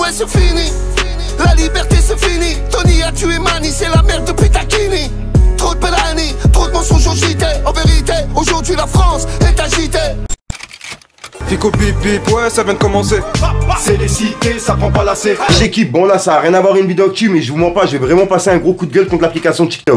Ouais c'est fini, la liberté c'est fini. Tony a tué Mani, c'est la merde depuis Takini. Trop de Bellani, trop de mensonges au JT. En vérité, aujourd'hui la France est agitée. Fico bip bip, ouais ça vient de commencer. C'est les cités, ça prend pas la C. L'équipe, bon là ça a rien à voir une vidéo actu, mais je vous mens pas, je vais vraiment passer un gros coup de gueule contre l'application TikTok.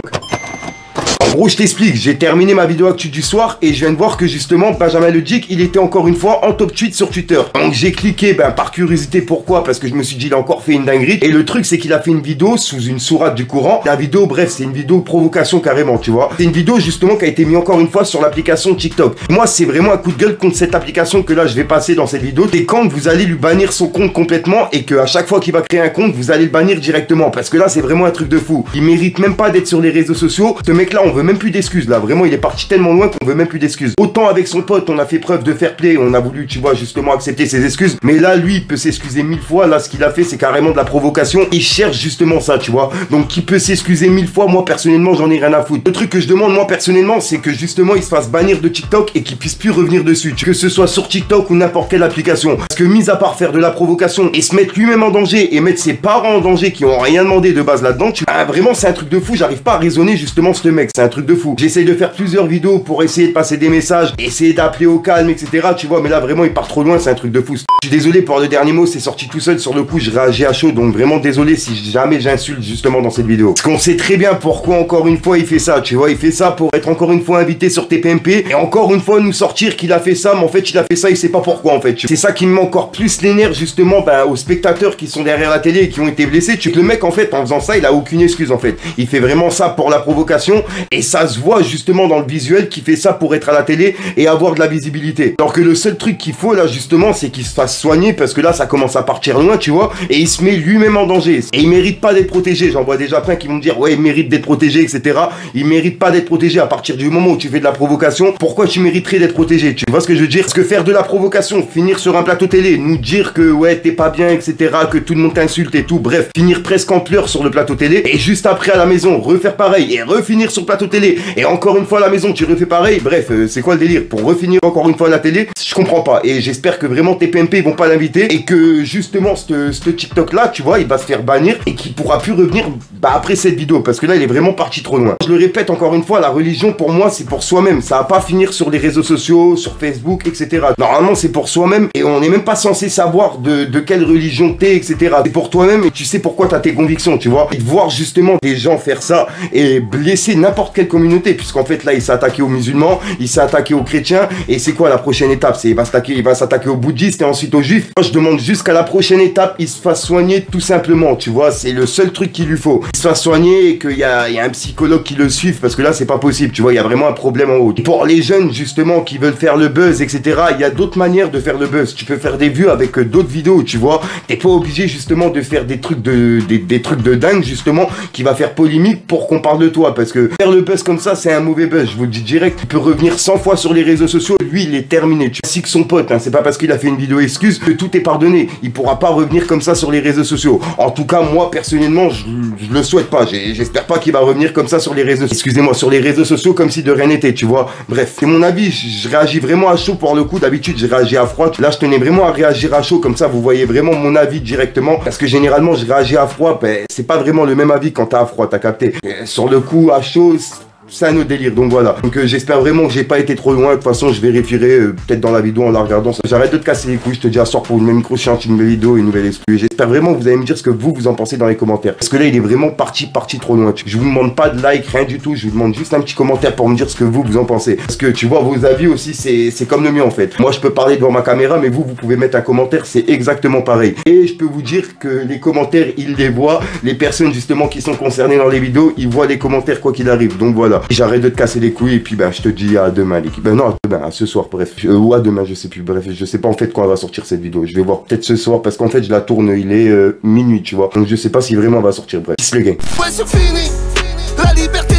En gros, je t'explique, j'ai terminé ma vidéo actu du soir et je viens de voir que justement Benjamin Lejic, il était encore une fois en top tweet sur Twitter. Donc j'ai cliqué, par curiosité, pourquoi? Parce que je me suis dit, il a encore fait une dinguerie. Et le truc, c'est qu'il a fait une vidéo sous une sourate du Coran. La vidéo, bref, c'est une vidéo provocation carrément, tu vois. C'est une vidéo justement qui a été mise encore une fois sur l'application TikTok. Moi, c'est vraiment un coup de gueule contre cette application que là, je vais passer dans cette vidéo. C'est quand vous allez lui bannir son compte complètement et que à chaque fois qu'il va créer un compte, vous allez le bannir directement. Parce que là, c'est vraiment un truc de fou. Il mérite même pas d'être sur les réseaux sociaux. Ce mec-là, on veut même plus d'excuses là, vraiment il est parti tellement loin qu'on veut même plus d'excuses. Autant avec son pote on a fait preuve de fair play, on a voulu tu vois justement accepter ses excuses, mais là lui il peut s'excuser 1000 fois, là ce qu'il a fait c'est carrément de la provocation, il cherche justement ça tu vois, donc qui peut s'excuser 1000 fois, moi personnellement j'en ai rien à foutre. Le truc que je demande moi personnellement c'est que justement il se fasse bannir de TikTok et qu'il puisse plus revenir dessus, que ce soit sur TikTok ou n'importe quelle application, parce que mis à part faire de la provocation et se mettre lui-même en danger et mettre ses parents en danger qui ont rien demandé de base là-dedans, vraiment c'est un truc de fou, j'arrive pas à raisonner justement ce mec, c'est un truc de fou. J'essaye de faire plusieurs vidéos pour essayer de passer des messages, essayer d'appeler au calme, etc. Tu vois, mais là vraiment il part trop loin, c'est un truc de fou. Je suis désolé pour le dernier mot, c'est sorti tout seul sur le coup, je réagis à chaud, donc vraiment désolé si jamais j'insulte justement dans cette vidéo. Parce qu'on sait très bien pourquoi encore une fois il fait ça, tu vois, il fait ça pour être encore une fois invité sur TPMP et encore une fois nous sortir qu'il a fait ça, mais en fait il a fait ça, il sait pas pourquoi en fait. C'est ça qui me met encore plus les nerfs justement aux spectateurs qui sont derrière la télé et qui ont été blessés. Le mec en fait en faisant ça, il a aucune excuse en fait. Il fait vraiment ça pour la provocation et ça se voit justement dans le visuel qui fait ça pour être à la télé et avoir de la visibilité. Alors que le seul truc qu'il faut là justement c'est qu'il se fasse soigner parce que là ça commence à partir loin tu vois et il se met lui-même en danger et il mérite pas d'être protégé. J'en vois déjà plein qui vont me dire ouais il mérite d'être protégé etc. Il mérite pas d'être protégé à partir du moment où tu fais de la provocation. Pourquoi tu mériterais d'être protégé? Tu vois ce que je veux dire? Parce que faire de la provocation, finir sur un plateau télé, nous dire que ouais t'es pas bien etc. que tout le monde t'insulte et tout, bref finir presque en pleurs sur le plateau télé et juste après à la maison refaire pareil et refinir sur le plateau télé et encore une fois à la maison tu refais pareil, bref c'est quoi le délire? Pour refinir encore une fois à la télé, je comprends pas et j'espère que vraiment TPMP ils vont pas l'inviter et que justement ce TikTok là tu vois il va se faire bannir et qu'il pourra plus revenir après cette vidéo parce que là il est vraiment parti trop loin. Je le répète encore une fois, la religion pour moi c'est pour soi-même, ça va pas finir sur les réseaux sociaux, sur Facebook etc. Normalement c'est pour soi-même et on n'est même pas censé savoir de quelle religion t'es etc. C'est pour toi-même et tu sais pourquoi t'as tes convictions tu vois, et de voir justement des gens faire ça et blesser n'importe quelle communauté puisqu'en fait là il s'est attaqué aux musulmans, il s'est attaqué aux chrétiens et c'est quoi la prochaine étape? C'est il va s'attaquer aux bouddhistes et ensuite aux juifs. Moi je demande juste qu'à la prochaine étape il se fasse soigner tout simplement tu vois, c'est le seul truc qu'il lui faut, il se fasse soigner et qu'il y a un psychologue qui le suive parce que là c'est pas possible tu vois, il y a vraiment un problème en haut. Pour les jeunes justement qui veulent faire le buzz etc. il y a d'autres manières de faire le buzz, tu peux faire des vues avec d'autres vidéos tu vois, t'es pas obligé justement de faire des trucs des trucs de dingue justement qui va faire polémique pour qu'on parle de toi parce que faire le buzz comme ça c'est un mauvais buzz, je vous le dis direct. Tu peux revenir 100 fois sur les réseaux sociaux, lui il est terminé, tu sais que son pote c'est pas parce qu'il a fait une vidéo excuse que tout est pardonné, il pourra pas revenir comme ça sur les réseaux sociaux. En tout cas moi personnellement je le souhaite pas, j'espère pas qu'il va revenir comme ça sur les réseaux, excusez-moi, sur les réseaux sociaux comme si de rien n'était tu vois. Bref, c'est mon avis, je réagis vraiment à chaud pour le coup, d'habitude je réagis à froid, là je tenais vraiment à réagir à chaud comme ça vous voyez vraiment mon avis directement parce que généralement je réagis à froid, c'est pas vraiment le même avis quand t'as à froid, t'as capté. Sur le coup à chaud c'est un autre délire, donc voilà. Donc j'espère vraiment que j'ai pas été trop loin. De toute façon je vérifierai peut-être dans la vidéo en la regardant. J'arrête de te casser les couilles, je te dis à soir pour une même micro une nouvelle vidéo, une nouvelle exclu. J'espère vraiment que vous allez me dire ce que vous en pensez dans les commentaires. Parce que là il est vraiment parti trop loin. Je vous demande pas de like, rien du tout, je vous demande juste un petit commentaire pour me dire ce que vous en pensez. Parce que tu vois vos avis aussi c'est comme le mien en fait. Moi je peux parler devant ma caméra mais vous pouvez mettre un commentaire, c'est exactement pareil. Et je peux vous dire que les commentaires ils les voient, les personnes justement qui sont concernées dans les vidéos, ils voient les commentaires quoi qu'il arrive. Donc voilà, j'arrête de te casser les couilles et puis je te dis à demain l'équipe. Non à demain, à ce soir bref, ou à demain je sais plus, bref je sais pas en fait quand elle va sortir cette vidéo. Je vais voir peut-être ce soir parce qu'en fait je la tourne, il est minuit tu vois, donc je sais pas si vraiment elle va sortir. Bref, peace les gars. Ouais c'est fini, la liberté